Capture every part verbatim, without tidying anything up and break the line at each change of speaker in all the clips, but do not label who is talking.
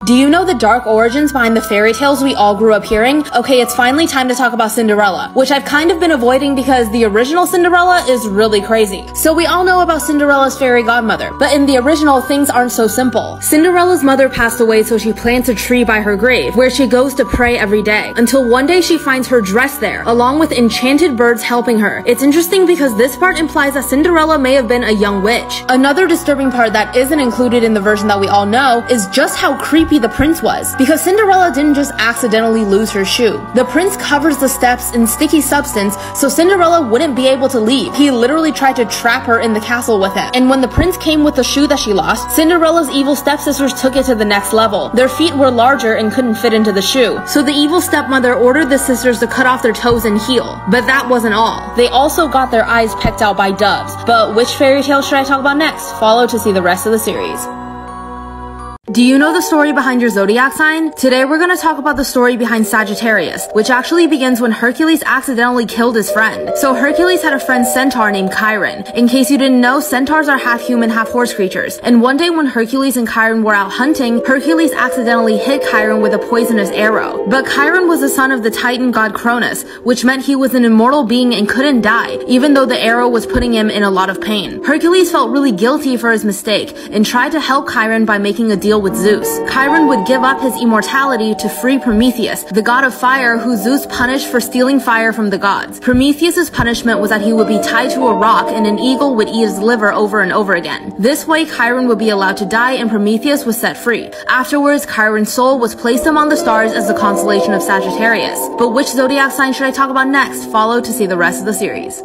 Do you know the dark origins behind the fairy tales we all grew up hearing? Okay, it's finally time to talk about Cinderella, which I've kind of been avoiding because the original Cinderella is really crazy. So we all know about Cinderella's fairy godmother, but in the original, things aren't so simple. Cinderella's mother passed away, so she plants a tree by her grave, where she goes to pray every day, until one day she finds her dress there, along with enchanted birds helping her. It's interesting because this part implies that Cinderella may have been a young witch. Another disturbing part that isn't included in the version that we all know is just how creepy the prince was, because Cinderella didn't just accidentally lose her shoe. The prince covers the steps in sticky substance so Cinderella wouldn't be able to leave. He literally tried to trap her in the castle with it. And when the prince came with the shoe that she lost, Cinderella's evil stepsisters took it to the next level. Their feet were larger and couldn't fit into the shoe, so the evil stepmother ordered the sisters to cut off their toes and heel. But that wasn't all. They also got their eyes pecked out by doves. But which fairy tale should I talk about next? Follow to see the rest of the series. Do you know the story behind your zodiac sign? Today we're going to talk about the story behind Sagittarius, which actually begins when Hercules accidentally killed his friend. So Hercules had a friend centaur named Chiron. In case you didn't know, centaurs are half human, half horse creatures. And one day when Hercules and Chiron were out hunting, Hercules accidentally hit Chiron with a poisonous arrow. But Chiron was the son of the Titan god Cronus, which meant he was an immortal being and couldn't die, even though the arrow was putting him in a lot of pain. Hercules felt really guilty for his mistake and tried to help Chiron by making a deal with Zeus. Chiron would give up his immortality to free Prometheus, the god of fire who Zeus punished for stealing fire from the gods. Prometheus's punishment was that he would be tied to a rock and an eagle would eat his liver over and over again. This way, Chiron would be allowed to die and Prometheus was set free. Afterwards, Chiron's soul was placed among the stars as the constellation of Sagittarius. But which zodiac sign should I talk about next? Follow to see the rest of the series.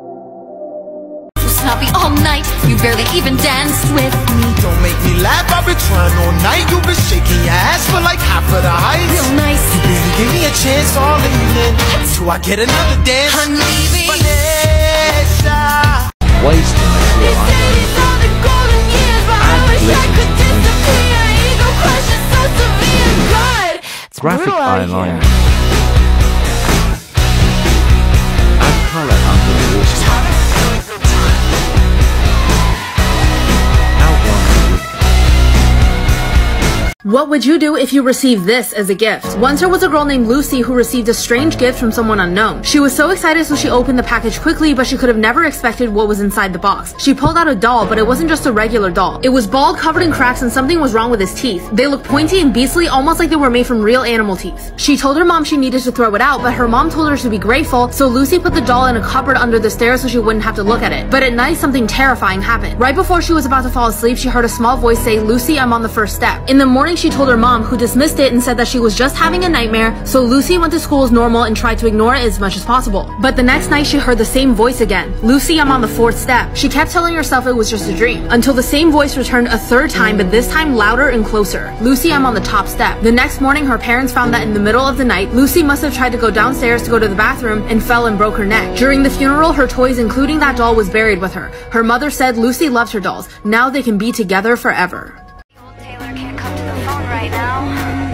Snappy all night, you barely even danced with me.
Don't make me laugh, I've been trying all night. You've been shaking your ass for like half of the height.
Real nice.
You barely give me a chance all evening. Do I get another dance?
Honey,
Vanessa.
Wasting your graphic eyeliner. Add color under the waterline.
What would you do if you received this as a gift? Once there was a girl named Lucy who received a strange gift from someone unknown. She was so excited so she opened the package quickly, but she could have never expected what was inside the box. She pulled out a doll, but it wasn't just a regular doll. It was bald, covered in cracks, and something was wrong with his teeth. They looked pointy and beastly, almost like they were made from real animal teeth. She told her mom she needed to throw it out, but her mom told her to be grateful, so Lucy put the doll in a cupboard under the stairs so she wouldn't have to look at it. But at night, something terrifying happened. Right before she was about to fall asleep, she heard a small voice say, "Lucy, I'm on the first step." In the morning, she told her mom, who dismissed it and said that she was just having a nightmare, so Lucy went to school as normal and tried to ignore it as much as possible. But the next night she heard the same voice again. "Lucy, I'm on the fourth step." She kept telling herself it was just a dream, until the same voice returned a third time, but this time louder and closer. "Lucy, I'm on the top step." The next morning her parents found that in the middle of the night, Lucy must have tried to go downstairs to go to the bathroom and fell and broke her neck. During the funeral, her toys, including that doll, was buried with her. Her mother said Lucy loved her dolls. Now they can be together forever.
Taylor can't come to the phone right now.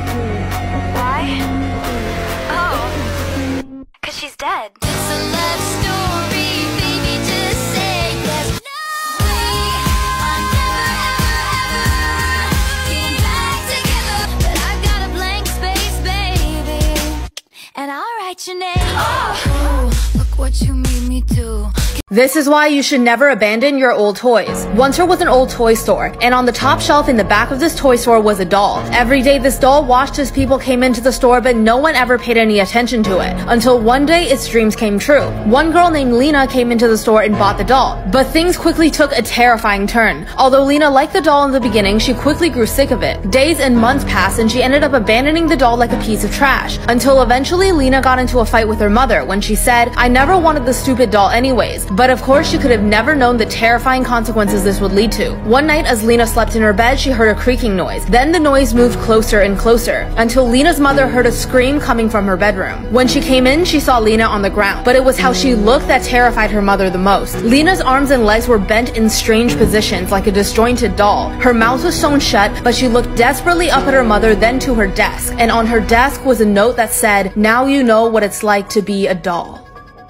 Why? Oh, cause she's dead.
It's a love story, baby, just say yes. No, we are never, ever, ever getting back together. But I've got a blank space, baby, and I'll write your name. Oh, look what you made me do.
This is why you should never abandon your old toys. Once there was an old toy store, and on the top shelf in the back of this toy store was a doll. Every day this doll watched as people came into the store, but no one ever paid any attention to it, until one day its dreams came true. One girl named Lena came into the store and bought the doll, but things quickly took a terrifying turn. Although Lena liked the doll in the beginning, she quickly grew sick of it. Days and months passed and she ended up abandoning the doll like a piece of trash, until eventually Lena got into a fight with her mother when she said, "I never wanted the stupid doll anyways." But of course, she could have never known the terrifying consequences this would lead to. One night, as Lena slept in her bed, she heard a creaking noise. Then the noise moved closer and closer, until Lena's mother heard a scream coming from her bedroom. When she came in, she saw Lena on the ground, but it was how she looked that terrified her mother the most. Lena's arms and legs were bent in strange positions, like a disjointed doll. Her mouth was sewn shut, but she looked desperately up at her mother, then to her desk. And on her desk was a note that said, "Now you know what it's like to be a doll."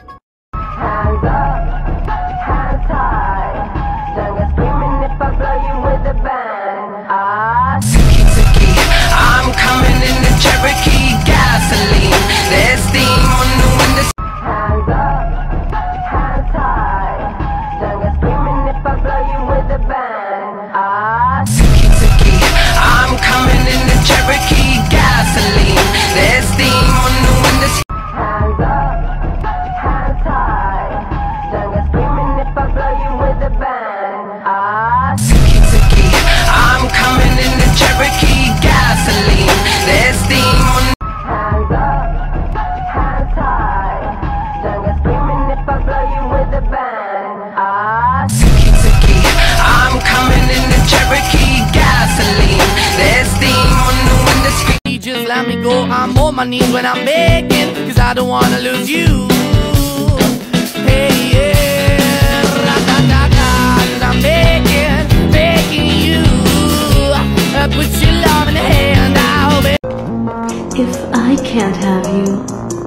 Hands up, hands high. Then you're screaming if I blow you with a bang. Ah, Suki, Suki, ah.
go I'm on my knees when I'm begging, cause I don't wanna lose you. Hey, yeah, ra-da-da-da, cause I'm begging, begging you. uh, Put your love in the hand, I'll be.
If I can't have you,